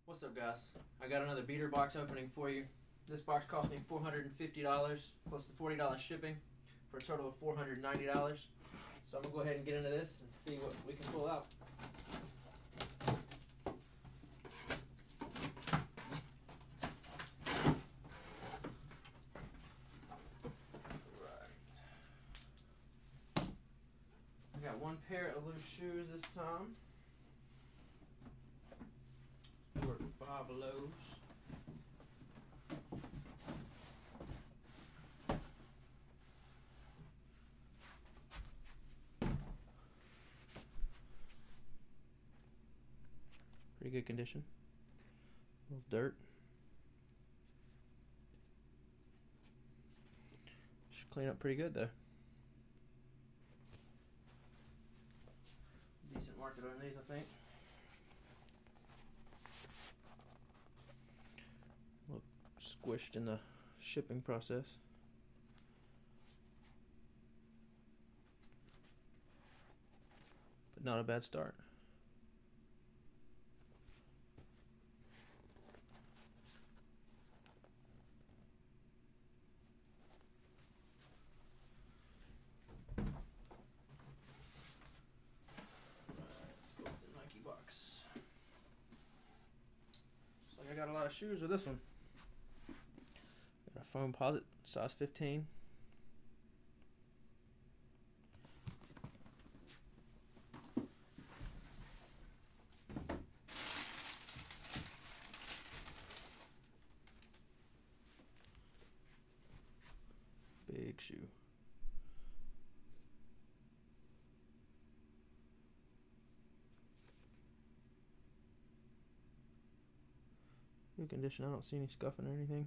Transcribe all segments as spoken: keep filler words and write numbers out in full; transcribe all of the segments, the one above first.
What's up, guys? I got another beater box opening for you. This box cost me four hundred fifty dollars plus the forty dollars shipping for a total of four hundred ninety dollars. So I'm going to go ahead and get into this and see what we can pull out. I got one pair of loose shoes this time. Or five of those. Pretty good condition. A little dirt. Should clean up pretty good though. Decent market on these, I think. Look squished in the shipping process. But not a bad start. I got a lot of shoes with this one. Got a Foamposite, size fifteen. Big shoe. Good condition. I don't see any scuffing or anything.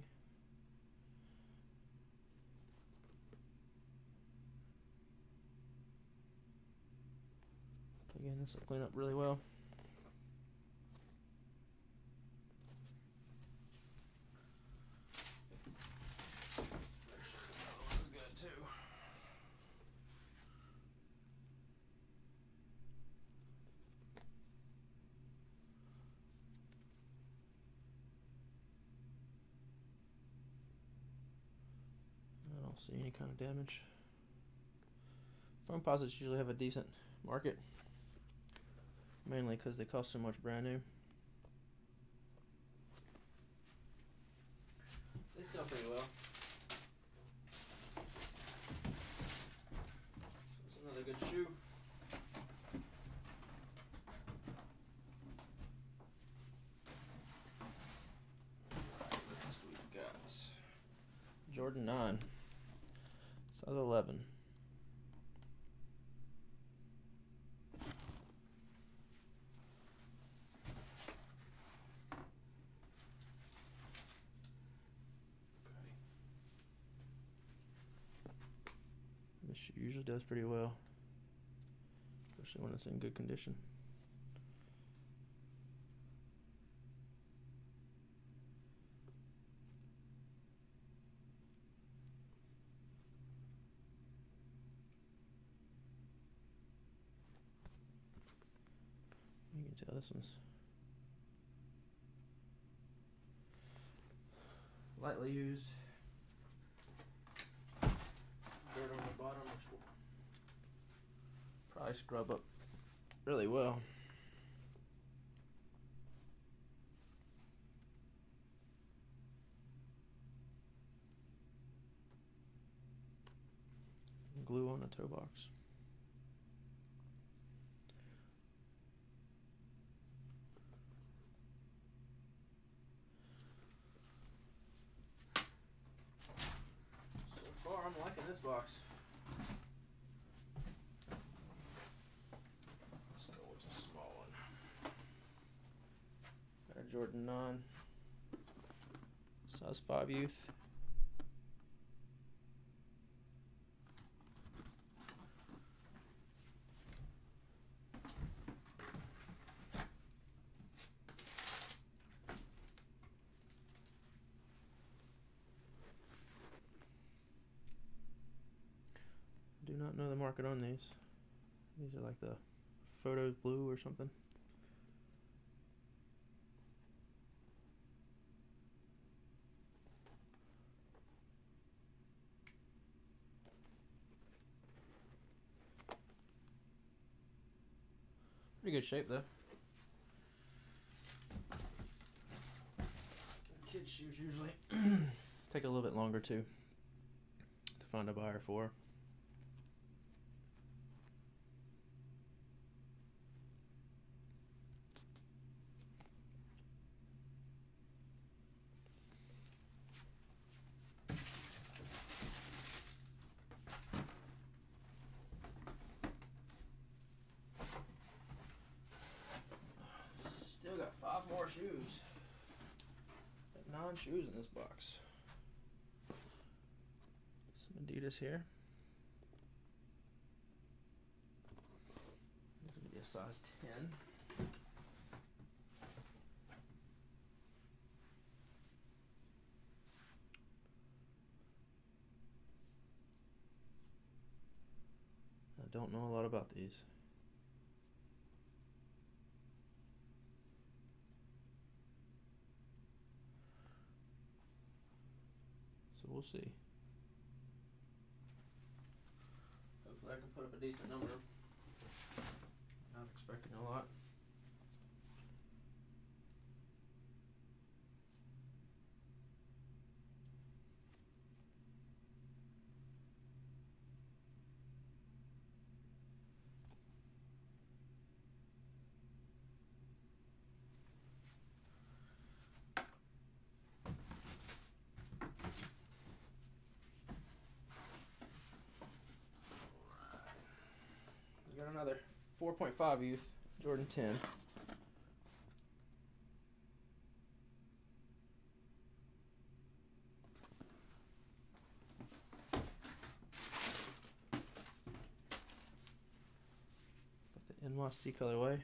Again, this will clean up really well. This other one's good too. I don't see any kind of damage. Foamposites usually have a decent market, mainly because they cost so much brand new. They sell pretty well. That's another good shoe. Next we got Jordan nine, size eleven. This shoe usually does pretty well, especially when it's in good condition. You can tell this one's lightly used. Dirt on the bottom, which will probably scrub up really well. Glue on the toe box. So far, I'm liking this box. Let's go with a small one. Got a Jordan nine, size five youth. Do not know the market on these. These are like the Photos Blue or something. Pretty good shape though. Kids shoes usually take a little bit longer too to find a buyer for. Still got five more shoes. Nine shoes in this box. Some Adidas here. This would be a size ten. I don't know a lot about these. So we'll see. Hopefully I can put up a decent number. Not expecting a lot. We got another four point five youth, Jordan ten. Got the N Y C colorway.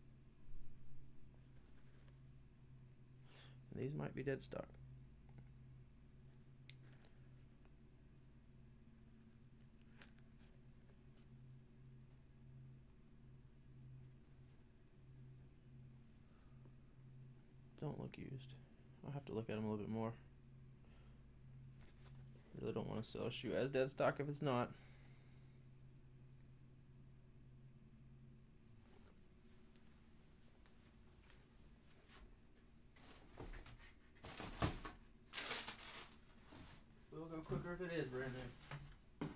And these might be dead stock. Don't look used. I'll have to look at them a little bit more. Really don't want to sell a shoe as dead stock if it's not. We'll go quicker if it is brand new.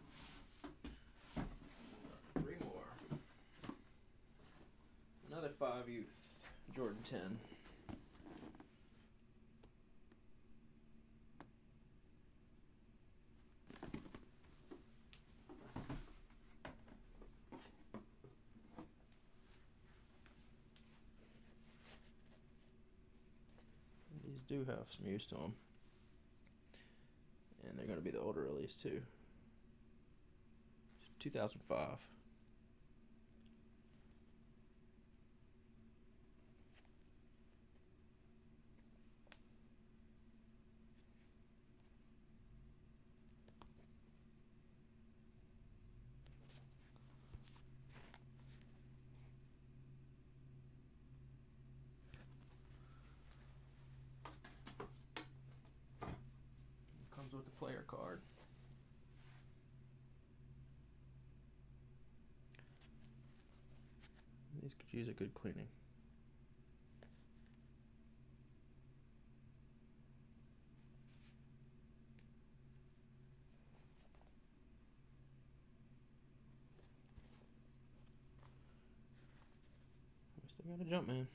Three more. Another five youth, Jordan ten. These do have some use to them. And they're going to be the older release too. two thousand five. Comes with the player card. These could use a good cleaning. We still got a jump man.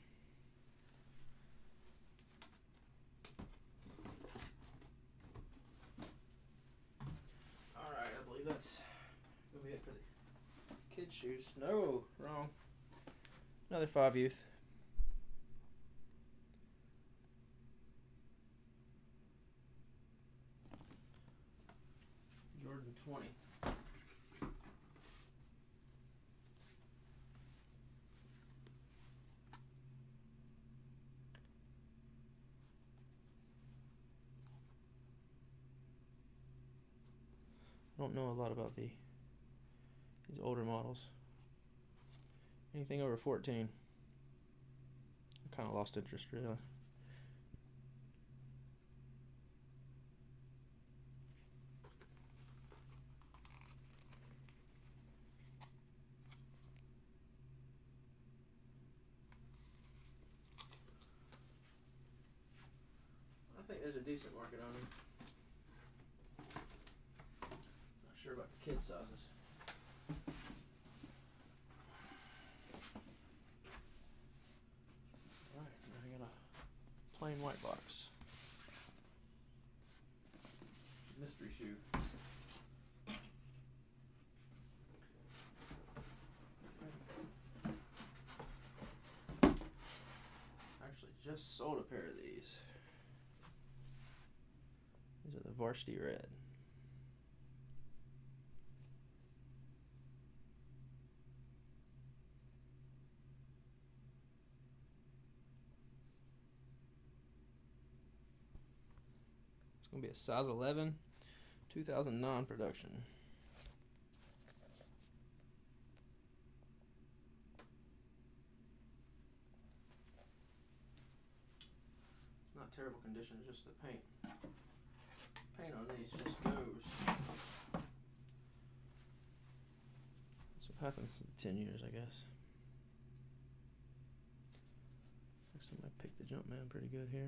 Alright, I believe that's gonna be it for the kids' shoes. No, wrong. Another five youth. Jordan twenty. I don't know a lot about the these older models. Anything over fourteen, I kind of lost interest really. there's a decent market on them. Not sure about the kid sizes. Alright, now I got a plain white box. Mystery shoe. Actually just sold a pair of these. These are the Varsity Red. It's going to be a size eleven, two thousand nine production. It's not terrible condition, it's just the paint. Paint on these just goes. That's what happens in ten years, I guess. Actually, might pick the Jumpman pretty good here.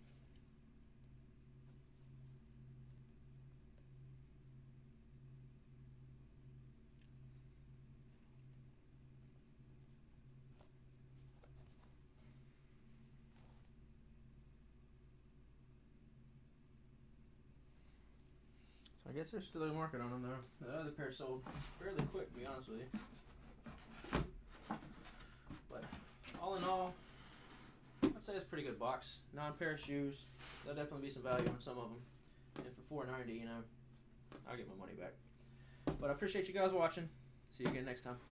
I guess there's still a market on them though. The other pair sold fairly quick, to be honest with you. But all in all, I'd say it's a pretty good box. Nine pair of shoes. There'll definitely be some value on some of them. And for four ninety, you know, I'll get my money back. But I appreciate you guys watching. See you again next time.